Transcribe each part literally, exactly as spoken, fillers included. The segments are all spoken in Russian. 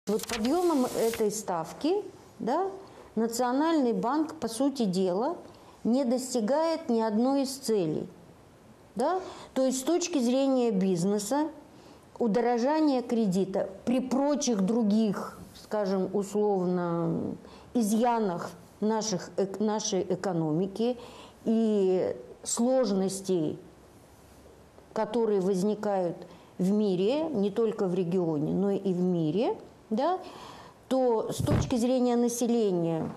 Вот подъемом этой ставки, да, Национальный банк, по сути дела, не достигает ни одной из целей. Да? То есть с точки зрения бизнеса, удорожание кредита при прочих других, скажем, условно, изъянах наших, нашей экономики и сложностей, которые возникают в мире, не только в регионе, но и в мире, да, то с точки зрения населения,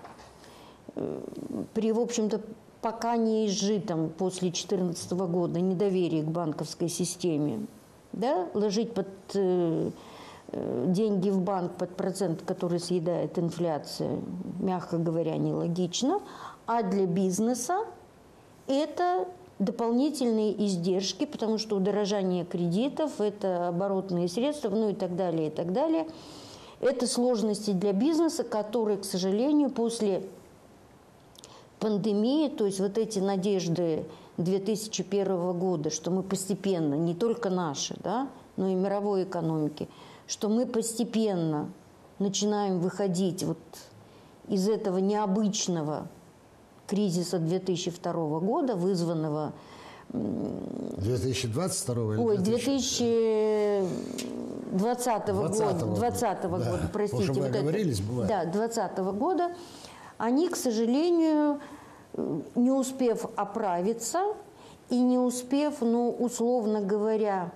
при, в общем-то, пока не изжитом после две тысячи четырнадцатого года недоверии к банковской системе, да, ложить под, э, деньги в банк под процент, который съедает инфляция, мягко говоря, нелогично, а для бизнеса это дополнительные издержки, потому что удорожание кредитов, это оборотные средства, ну и так далее, и так далее. Это сложности для бизнеса, которые, к сожалению, после пандемии, то есть вот эти надежды две тысячи первого года, что мы постепенно, не только наши, да, но и мировой экономики, что мы постепенно начинаем выходить вот из этого необычного кризиса две тысячи второго года, вызванного... две тысячи двадцать второго или Ой, две тысячи двадцатого года, двадцатого да. года, простите. Уже мы вот оговорились, это, бывает. Да, двадцатого года. Они, к сожалению, не успев оправиться и не успев, ну, условно говоря,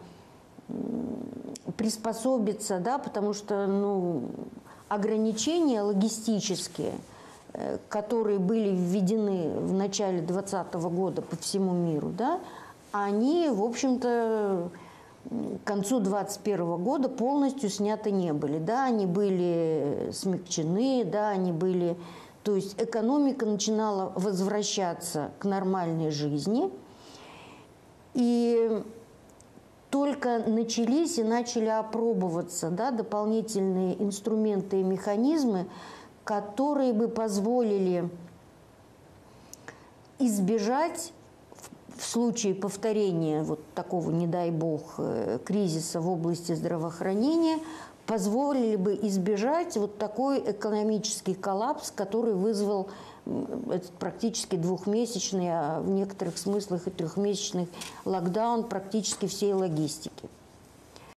приспособиться, да, потому что, ну, ограничения логистические, которые были введены в начале двадцатого года по всему миру, да, они, в общем-то, к концу двадцать первого года полностью сняты не были. Да, они были смягчены, да, они были... То есть экономика начинала возвращаться к нормальной жизни, и только начались и начали опробоваться, да, дополнительные инструменты и механизмы, которые бы позволили избежать в случае повторения вот такого, не дай бог, кризиса в области здравоохранения, позволили бы избежать вот такой экономический коллапс, который вызвал этот практически двухмесячный, а в некоторых смыслах и трехмесячный локдаун практически всей логистики.